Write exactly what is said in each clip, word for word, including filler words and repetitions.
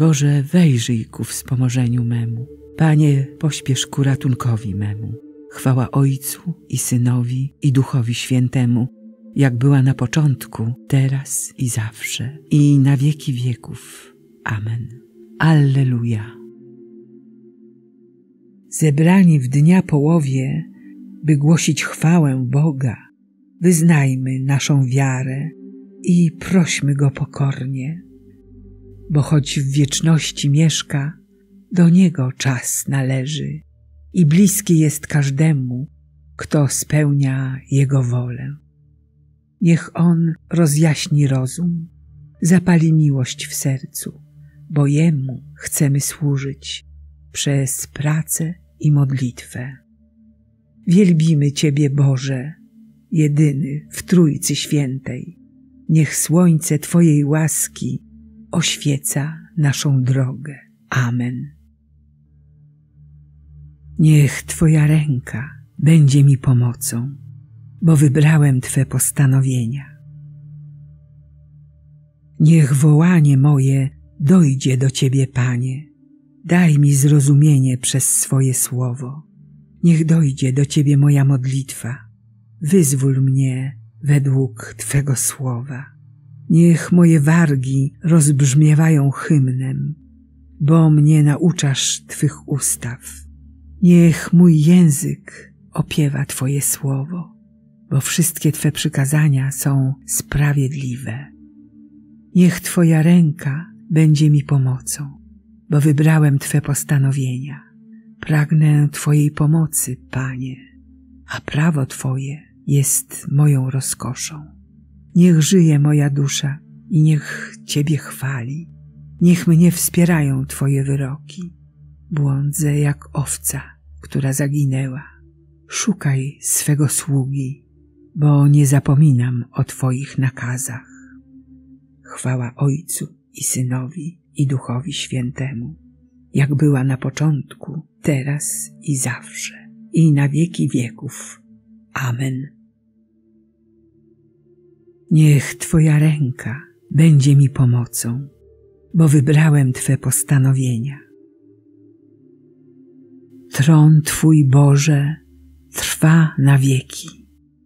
Boże, wejrzyj ku wspomożeniu memu. Panie, pośpiesz ku ratunkowi memu. Chwała Ojcu i Synowi i Duchowi Świętemu, jak była na początku, teraz i zawsze, i na wieki wieków. Amen. Alleluja. Zebrani w dnia połowie, by głosić chwałę Boga, wyznajmy naszą wiarę i prośmy Go pokornie, bo choć w wieczności mieszka, do Niego czas należy i bliski jest każdemu, kto spełnia Jego wolę. Niech On rozjaśni rozum, zapali miłość w sercu, bo Jemu chcemy służyć przez pracę i modlitwę. Wielbimy Ciebie, Boże, jedyny w Trójcy Świętej. Niech słońce Twojej łaski oświeca naszą drogę. Amen. Niech Twoja ręka będzie mi pomocą, bo wybrałem Twe postanowienia. Niech wołanie moje dojdzie do Ciebie, Panie. Daj mi zrozumienie przez swoje słowo. Niech dojdzie do Ciebie moja modlitwa. Wyzwól mnie według Twego słowa. Niech moje wargi rozbrzmiewają hymnem, bo mnie nauczasz Twych ustaw. Niech mój język opiewa Twoje słowo, bo wszystkie Twe przykazania są sprawiedliwe. Niech Twoja ręka będzie mi pomocą, bo wybrałem Twe postanowienia. Pragnę Twojej pomocy, Panie, a prawo Twoje jest moją rozkoszą. Niech żyje moja dusza i niech Ciebie chwali. Niech mnie wspierają Twoje wyroki. Błądzę jak owca, która zaginęła. Szukaj swego sługi, bo nie zapominam o Twoich nakazach. Chwała Ojcu i Synowi i Duchowi Świętemu, jak była na początku, teraz i zawsze, i na wieki wieków. Amen. Niech Twoja ręka będzie mi pomocą, bo wybrałem Twe postanowienia. Tron Twój, Boże, trwa na wieki.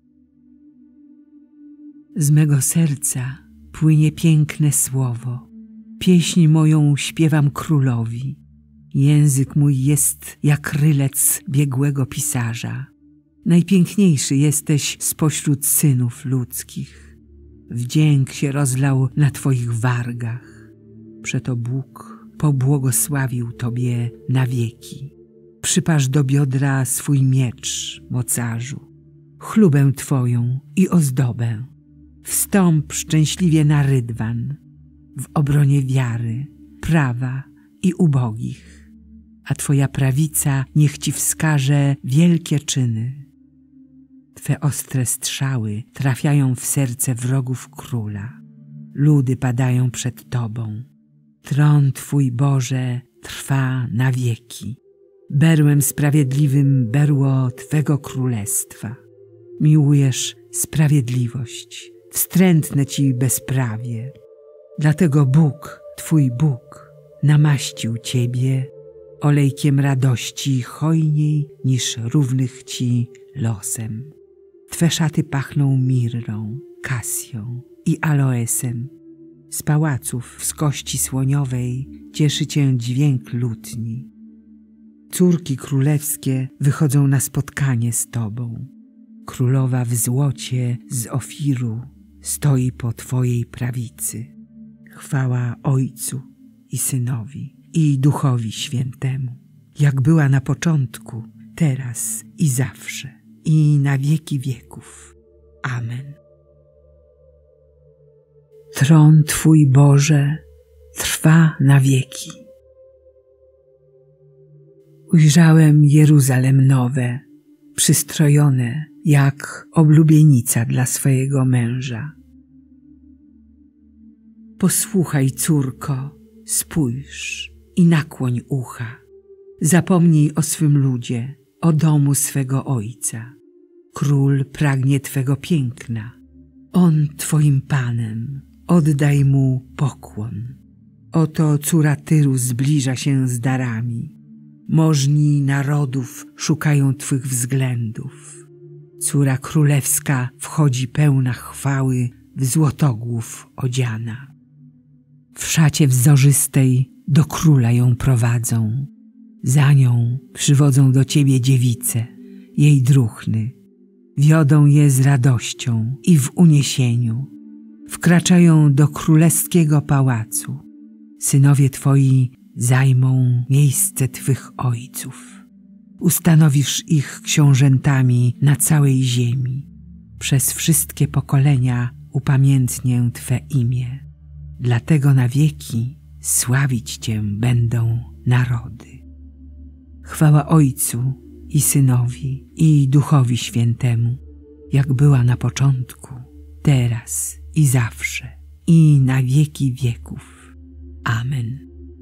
Z mego serca płynie piękne słowo. Pieśń moją śpiewam królowi. Język mój jest jak rylec biegłego pisarza. Najpiękniejszy jesteś spośród synów ludzkich. Wdzięk się rozlał na Twoich wargach. Przeto Bóg pobłogosławił Tobie na wieki. Przypasz do biodra swój miecz, mocarzu, chlubę Twoją i ozdobę. Wstąp szczęśliwie na rydwan, w obronie wiary, prawa i ubogich, a Twoja prawica niech Ci wskaże wielkie czyny. Twe ostre strzały trafiają w serce wrogów króla. Ludy padają przed Tobą. Tron Twój, Boże, trwa na wieki. Berłem sprawiedliwym berło Twego królestwa. Miłujesz sprawiedliwość, wstrętne Ci bezprawie. Dlatego Bóg, Twój Bóg, namaścił Ciebie olejkiem radości hojniej niż równych Ci losem. Twe szaty pachną mirrą, kasją i aloesem. Z pałaców z kości słoniowej cieszy Cię dźwięk lutni. Córki królewskie wychodzą na spotkanie z Tobą. Królowa w złocie z Ofiru stoi po Twojej prawicy. Chwała Ojcu i Synowi i Duchowi Świętemu, jak była na początku, teraz i zawsze, i na wieki wieków. Amen. Tron Twój, Boże, trwa na wieki. Ujrzałem Jeruzalem nowe, przystrojone jak oblubienica dla swojego męża. Posłuchaj, córko, spójrz i nakłoń ucha. Zapomnij o swym ludzie, o domu swego ojca. Król pragnie Twego piękna. On Twoim Panem, oddaj Mu pokłon. Oto córa Tyru zbliża się z darami. Możni narodów szukają Twych względów. Córa królewska wchodzi pełna chwały, w złotogłów odziana. W szacie wzorzystej do króla ją prowadzą. Za nią przywodzą do Ciebie dziewice, jej druhny. Wiodą je z radością i w uniesieniu. Wkraczają do królewskiego pałacu. Synowie Twoi zajmą miejsce Twych ojców. Ustanowisz ich książętami na całej ziemi. Przez wszystkie pokolenia upamiętnię Twe imię. Dlatego na wieki sławić Cię będą narody. Chwała Ojcu i Synowi i Duchowi Świętemu, jak była na początku, teraz i zawsze, i na wieki wieków. Amen.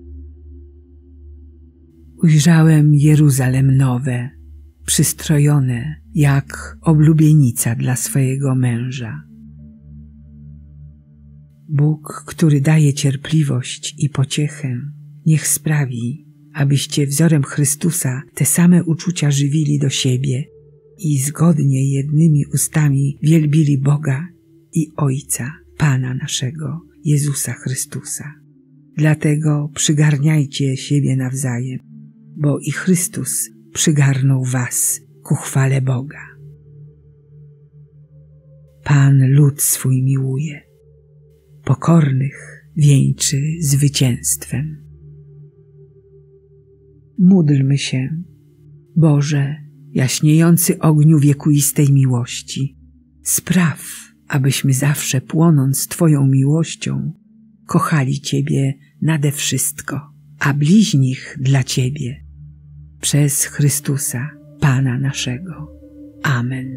Ujrzałem Jeruzalem nowe, przystrojone jak oblubienica dla swojego męża. Bóg, który daje cierpliwość i pociechę, niech sprawi, abyście wzorem Chrystusa te same uczucia żywili do siebie i zgodnie jednymi ustami wielbili Boga i Ojca, Pana naszego, Jezusa Chrystusa. Dlatego przygarniajcie siebie nawzajem, bo i Chrystus przygarnął was ku chwale Boga. Pan lud swój miłuje, pokornych wieńczy zwycięstwem. Módlmy się. Boże, jaśniejący ogniu wiekuistej miłości, spraw, abyśmy zawsze płonąc Twoją miłością kochali Ciebie nade wszystko, a bliźnich dla Ciebie. Przez Chrystusa, Pana naszego. Amen.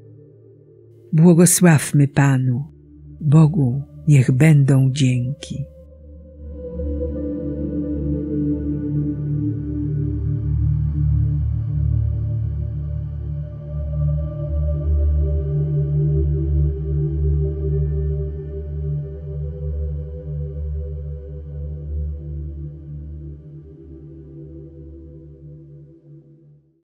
Błogosławmy Panu, Bogu niech będą dzięki.